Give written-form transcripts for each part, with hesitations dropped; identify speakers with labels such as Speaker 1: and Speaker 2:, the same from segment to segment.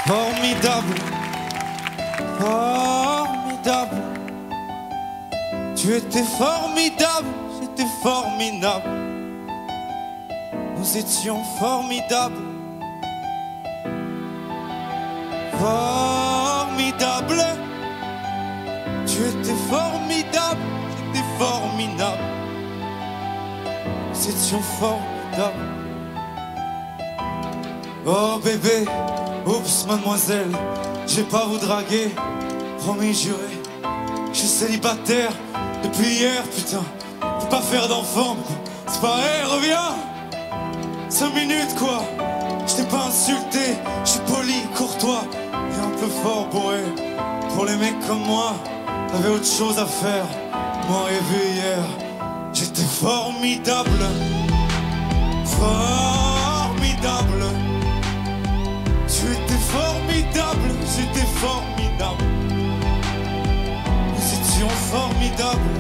Speaker 1: Formidable, formidable. Tu étais formidable, j'étais formidable. Nous étions formidables. Formidable. Tu étais formidable, j'étais formidable. Nous étions formidables. Oh bébé, oups mademoiselle, je vais pas vous draguer, promis juré. Je suis célibataire depuis hier, putain. Faut pas faire d'enfant, c'est pareil, reviens. 5 minutes quoi, je t'ai pas insulté, je suis poli, courtois et un peu fort bourré. Pour les mecs comme moi, t'avais autre chose à faire. M'aurais vu hier, j'étais formidable. Formidable. Tu étais formidable, j'étais formidable. Nous étions formidables.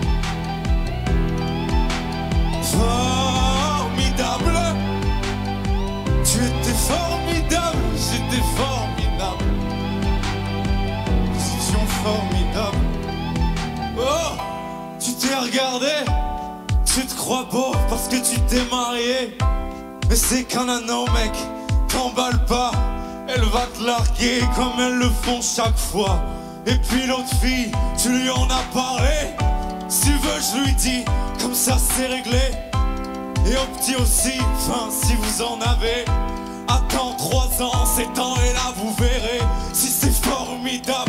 Speaker 1: Formidable. Tu étais formidable, j'étais formidable. Nous étions formidables. Oh, tu t'es regardé, tu te crois beau parce que tu t'es marié. Mais c'est qu'un anneau mec, t'emballe pas. Elle va te larguer comme elles le font chaque fois. Et puis l'autre fille, tu lui en as parlé. Si tu veux je lui dis, comme ça c'est réglé. Et au petit aussi, enfin si vous en avez. Attends 3 ans, 7 ans et là vous verrez si c'est formidable.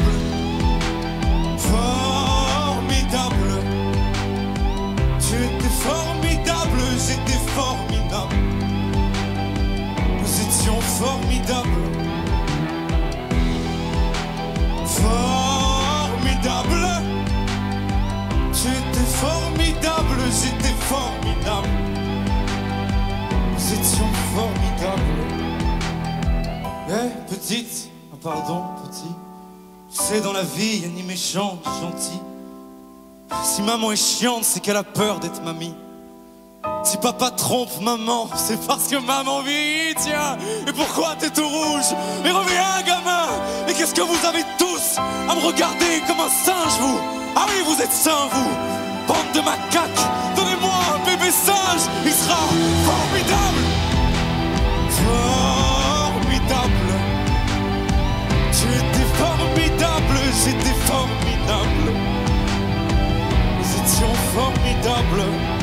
Speaker 1: Formidable. Tu étais formidable, j'étais formidable. Nous étions formidables. Formidable. Tu étais formidable, j'étais formidable. Nous étions formidables. Eh, petite, ah, pardon, petit. Tu sais, dans la vie, y'a ni méchant ni gentil. Si maman est chiante, c'est qu'elle a peur d'être mamie. Si papa trompe maman, c'est parce que maman vieillit, tiens. Et pourquoi t'es tout rouge? Mais reviens, gamin. Et qu'est-ce que vous avez tous à me regarder comme un singe, vous? Ah oui, vous êtes sains, vous. Bande de macaques, donnez-moi un bébé singe. Il sera formidable. Formidable. Tu étais formidable, j'étais formidable. Nous étions formidables.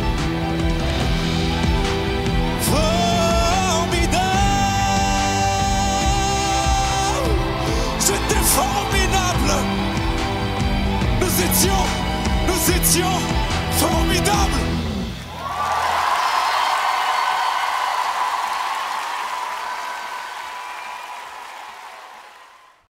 Speaker 1: Formidable. J'étais formidable. Nous étions formidables.